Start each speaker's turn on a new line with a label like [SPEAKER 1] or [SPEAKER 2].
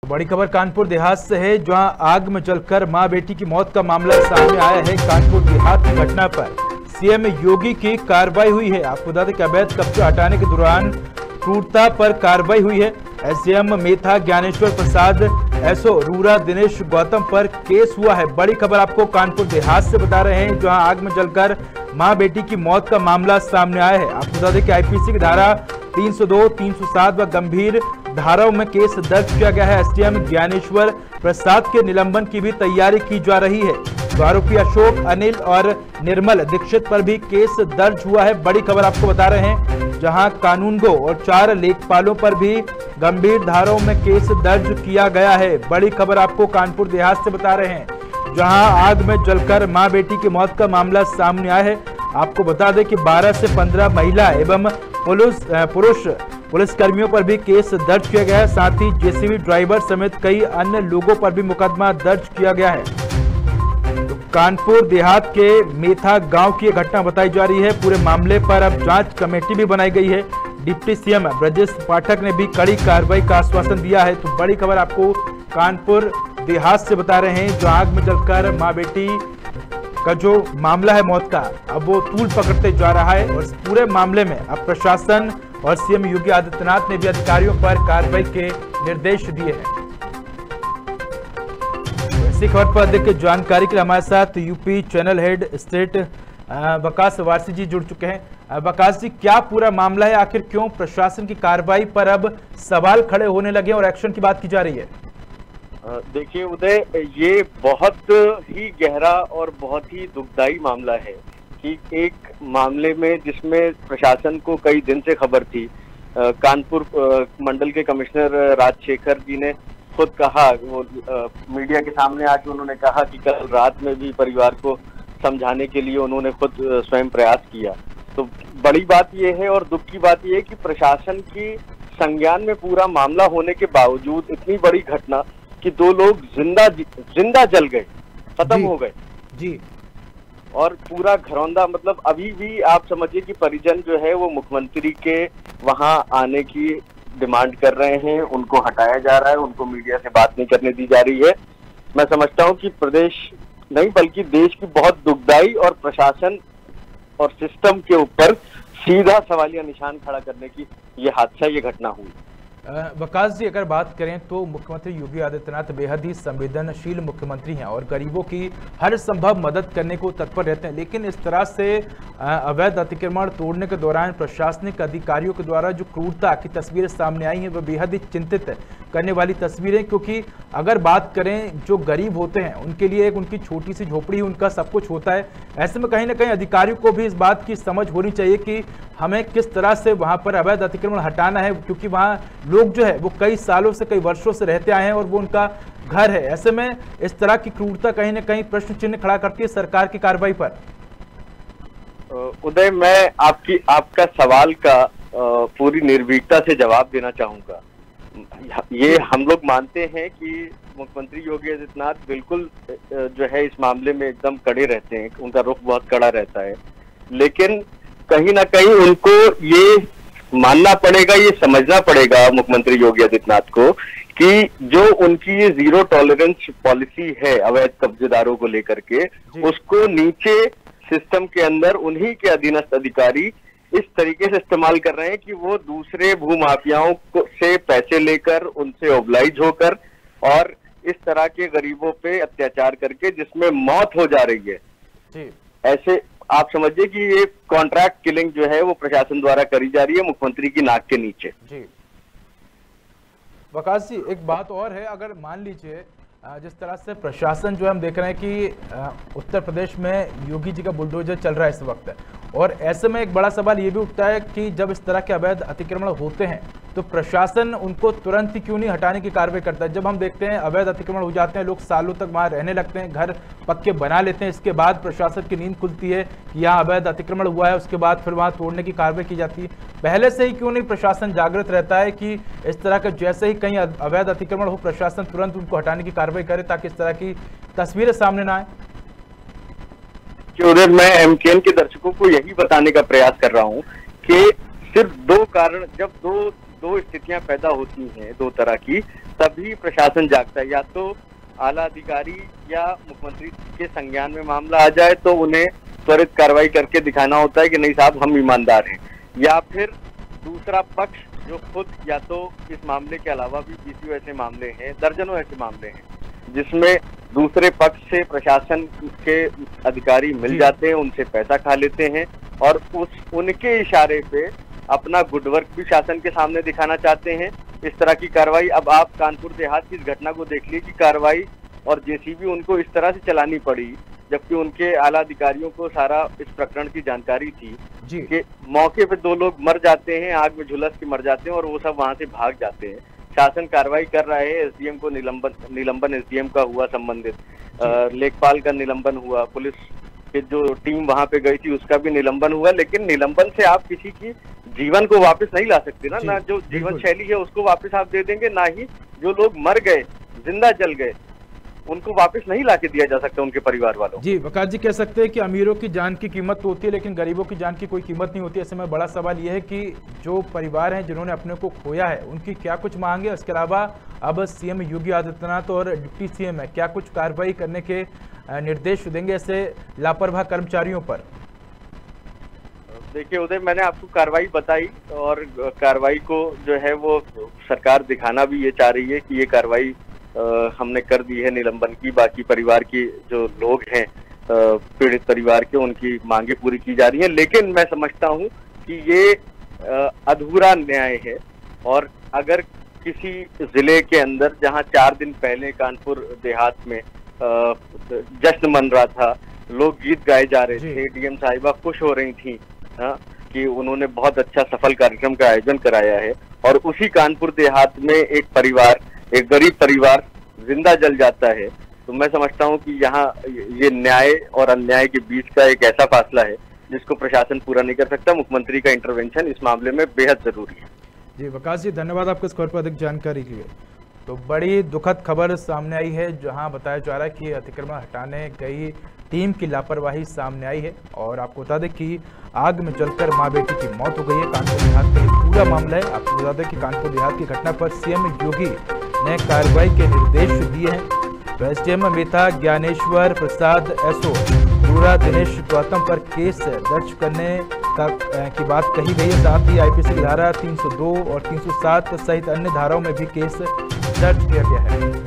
[SPEAKER 1] बड़ी खबर कानपुर देहात से है, जहां आग में जलकर मां बेटी की मौत का मामला सामने आया है। कानपुर देहात की घटना पर सीएम योगी की कार्रवाई हुई है। आपको बता दें कि अवैध कब्जा हटाने के दौरान क्रूरता पर कार्रवाई हुई है। एसडीएम मेथा ज्ञानेश्वर प्रसाद, एसओ रूरा दिनेश गौतम पर केस हुआ है। बड़ी खबर आपको कानपुर देहात से बता रहे हैं, जहां आग में जलकर मां बेटी की मौत का मामला सामने आया है। आपको बता दें कि आईपीसी की धारा 302, 307 व गंभीर धाराओं में केस दर्ज किया गया है। एसडीएम ज्ञानेश्वर प्रसाद के निलंबन की भी तैयारी की जा रही है। तो आरोपी अशोक, अनिल और निर्मल दीक्षित पर भी केस दर्ज हुआ है। बड़ी खबर आपको बता रहे हैं, जहां कानूनगो और 4 लेखपालों पर भी गंभीर धाराओं में केस दर्ज किया गया है। बड़ी खबर आपको कानपुर देहात से बता रहे हैं, जहां आग में जलकर मां बेटी की मौत का मामला सामने आया है। आपको बता दें कि 12 से 15 महिला एवं पुरुष पुलिसकर्मियों पर भी केस दर्ज किया गया है। साथ ही जेसीबी ड्राइवर समेत कई अन्य लोगों पर भी मुकदमा दर्ज किया गया है। तो कानपुर देहात के मेथा गांव की घटना बताई जा रही है। पूरे मामले पर अब जांच कमेटी भी बनाई गई है। डिप्टी सीएम ब्रजेश पाठक ने भी कड़ी कार्रवाई का आश्वासन दिया है। तो बड़ी खबर आपको कानपुर देहात से बता रहे हैं, जो आग में जलकर मां बेटी का जो मामला है मौत का, अब वो तूल पकड़ते जा रहा है। और इस पूरे मामले में अब प्रशासन और सीएम योगी आदित्यनाथ ने भी अधिकारियों पर कार्रवाई के निर्देश दिए हैं। इसी खबर पर अधिक जानकारी के लिए हमारे साथ UP channel head state Waqas Warsi ji जुड़ चुके हैं। वकास जी, क्या पूरा मामला है? आखिर क्यों प्रशासन की कार्रवाई पर अब सवाल खड़े होने लगे और एक्शन की बात की जा रही है?
[SPEAKER 2] देखिए उदय, ये बहुत ही गहरा और बहुत ही दुखदाई मामला है कि एक मामले में जिसमें प्रशासन को कई दिन से खबर थी। कानपुर मंडल के कमिश्नर राजशेखर जी ने खुद कहा, वो मीडिया के सामने आके उन्होंने कहा कि कल रात में भी परिवार को समझाने के लिए उन्होंने खुद स्वयं प्रयास किया। तो बड़ी बात यह है और दुख की बात यह है कि प्रशासन की संज्ञान में पूरा मामला होने के बावजूद इतनी बड़ी घटना कि 2 लोग जिंदा जल गए, खत्म हो गए
[SPEAKER 1] जी।
[SPEAKER 2] और पूरा घरौंदा, मतलब अभी भी आप समझिए कि परिजन जो है वो मुख्यमंत्री के वहां आने की डिमांड कर रहे हैं। उनको हटाया जा रहा है, उनको मीडिया से बात नहीं करने दी जा रही है। मैं समझता हूं कि प्रदेश नहीं बल्कि देश की बहुत दुखदाई और प्रशासन और सिस्टम के ऊपर सीधा सवालिया निशान खड़ा करने की ये हादसा, ये घटना हुई।
[SPEAKER 1] वकास जी, अगर बात करें तो मुख्यमंत्री योगी आदित्यनाथ बेहद ही संवेदनशील मुख्यमंत्री हैं और गरीबों की हर संभव मदद करने को तत्पर रहते हैं। लेकिन इस तरह से अवैध अतिक्रमण तोड़ने के दौरान प्रशासनिक अधिकारियों के द्वारा जो क्रूरता की तस्वीरें सामने आई हैं, वह बेहद ही चिंतित करने वाली तस्वीरें। क्योंकि अगर बात करें, जो गरीब होते हैं उनके लिए एक उनकी छोटी सी झोपड़ी, उनका सब कुछ होता है। ऐसे में कहीं ना कहीं अधिकारियों को भी इस बात की समझ होनी चाहिए कि हमें किस तरह से वहां पर अवैध अतिक्रमण हटाना है, क्योंकि वहां लोग जो है वो कई सालों से, कई वर्षों से रहते आए हैं और वो उनका घर है। ऐसे में इस तरह की क्रूरता कहीं ना कहीं प्रश्न चिन्ह खड़ा करती है सरकार की कार्रवाई पर।
[SPEAKER 2] उदय, मैं आपका सवाल का पूरी निर्भीकता से जवाब देना चाहूंगा। ये हम लोग मानते हैं कि मुख्यमंत्री योगी आदित्यनाथ बिल्कुल जो है इस मामले में एकदम कड़े रहते हैं, उनका रुख बहुत कड़ा रहता है। लेकिन कहीं ना कहीं उनको ये मानना पड़ेगा, ये समझना पड़ेगा मुख्यमंत्री योगी आदित्यनाथ को कि जो उनकी ये 0 टॉलरेंस पॉलिसी है अवैध कब्जेदारों को लेकर के, उसको नीचे सिस्टम के अंदर उन्हीं के अधीनस्थ अधिकारी इस तरीके से इस्तेमाल कर रहे हैं कि वो दूसरे भूमाफियाओं से पैसे लेकर, उनसे ओबलाइज होकर और इस तरह के गरीबों पे अत्याचार करके जिसमें मौत हो जा रही है जी। ऐसे आप समझिए कि ये कॉन्ट्रैक्ट किलिंग जो है वो प्रशासन द्वारा करी जा रही है मुख्यमंत्री की नाक के नीचे
[SPEAKER 1] जी। वकास जी, एक बात और है, अगर मान लीजिए जिस तरह से प्रशासन जो है हम देख रहे हैं कि उत्तर प्रदेश में योगी जी का बुलडोजर चल रहा है इस वक्त, और ऐसे में एक बड़ा सवाल ये भी उठता है कि जब इस तरह के अवैध अतिक्रमण होते हैं तो प्रशासन उनको तुरंत ही क्यों नहीं हटाने की कार्रवाई करता है? जब हम देखते हैं अवैध अतिक्रमण हो जाते हैं, लोग सालों तक वहां रहने लगते हैं, घर पक्के बना लेते हैं, इसके बाद प्रशासन की नींद खुलती है कि यहाँ अवैध अतिक्रमण हुआ है, उसके बाद फिर वहां तोड़ने की कार्रवाई की जाती है। पहले से ही क्यों नहीं प्रशासन जागृत रहता है कि इस तरह का जैसे ही कहीं अवैध अतिक्रमण हो, प्रशासन तुरंत उनको हटाने की कार्रवाई करे ताकि इस तरह की तस्वीरें सामने ना आए?
[SPEAKER 2] उधर मैं एमकेएन के दर्शकों को यही बताने का प्रयास कर रहा हूं कि सिर्फ 2 कारण, जब 2 दो स्थितियां पैदा होती हैं दो तरह की, तभी प्रशासन जागता है। या तो आला अधिकारी या मुख्यमंत्री के संज्ञान में मामला आ जाए तो उन्हें त्वरित कार्रवाई करके दिखाना होता है कि नहीं साहब हम ईमानदार हैं, या फिर दूसरा पक्ष जो खुद, या तो इस मामले के अलावा भी बीसीओ ऐसे मामले हैं, दर्जनों ऐसे मामले हैं जिसमें दूसरे पक्ष से प्रशासन के अधिकारी मिल जाते हैं, उनसे पैसा खा लेते हैं और उनके इशारे पे अपना गुडवर्क भी शासन के सामने दिखाना चाहते हैं। इस तरह की कार्रवाई, अब आप कानपुर देहात की इस घटना को देख लीजिए कि कार्रवाई और जेसीबी उनको इस तरह से चलानी पड़ी, जबकि उनके आला अधिकारियों को सारा इस प्रकरण की जानकारी थी कि मौके पे 2 लोग मर जाते हैं, आग में झुलस के मर जाते हैं और वो सब वहां से भाग जाते हैं। शासन कार्रवाई कर रहा है, एसडीएम को निलंबन एसडीएम का हुआ, संबंधित लेखपाल का निलंबन हुआ, पुलिस की जो टीम वहां पे गई थी उसका भी निलंबन हुआ, लेकिन निलंबन से आप किसी की जीवन को वापस नहीं ला सकते ना जो जीवन शैली है उसको वापस आप दे देंगे, ना ही जो लोग मर गए, जिंदा जल गए, उनको वापस नहीं लाके दिया जा सकता उनके परिवार वालों।
[SPEAKER 1] जी वकास जी, कह सकते हैं कि अमीरों की जान की कीमत तो होती है लेकिन गरीबों की जान की कोई कीमत नहीं होती। ऐसे में बड़ा सवाल यह है कि जो परिवार हैं जिन्होंने अपने को खोया है उनकी क्या कुछ मांग है। इसके अलावा अब सीएम योगी आदित्यनाथ और डिप्टी सीएम है, क्या कुछ कार्रवाई करने के निर्देश देंगे ऐसे लापरवाह कर्मचारियों पर?
[SPEAKER 2] देखिए उदय, मैंने आपको कार्रवाई बताई और कार्रवाई को जो है वो सरकार दिखाना भी ये चाह रही है कि ये कार्रवाई हमने कर दी है निलंबन की। बाकी परिवार की जो लोग हैं पीड़ित परिवार के, उनकी मांगे पूरी की जा रही है, लेकिन मैं समझता हूं कि ये अधूरा न्याय है। और अगर किसी जिले के अंदर जहां 4 दिन पहले कानपुर देहात में जश्न मन रहा था, लोग गीत गाए जा रहे थे, डीएम साहिबा खुश हो रही थी कि उन्होंने बहुत अच्छा सफल कार्यक्रम का आयोजन कराया है, और उसी कानपुर देहात में एक परिवार, एक गरीब परिवार जिंदा जल जाता है, तो मैं समझता हूं कि यहाँ ये न्याय और अन्याय के बीच का एक ऐसा फासला है जिसको प्रशासन पूरा नहीं कर सकता। मुख्यमंत्री का इंटरवेंशन इस मामले में बेहद जरूरी है।
[SPEAKER 1] जी वकास जी, धन्यवाद आपको इस खबर पर अधिक जानकारी के लिए। तो बड़ी दुखद खबर सामने आई है जहां बताया जा रहा है कि अतिक्रमण हटाने गई टीम की लापरवाही सामने आई है। और आपको बता दें कि आग में जलकर मां बेटी की मौत हो गई है। कानपुर देहात का ये पूरा मामला है। आपको बता दें कि कानपुर देहात की घटना पर सीएम योगी ने कार्रवाई के निर्देश दिए हैं। तो एसडीएम अमिता ज्ञानेश्वर प्रसाद एसओ पूरा दिनेश गौतम पर केस दर्ज करने की बात कही गई है। साथ ही आईपीसी धारा 302 और 307 सहित अन्य धाराओं में भी केस दर्ज किया गया है।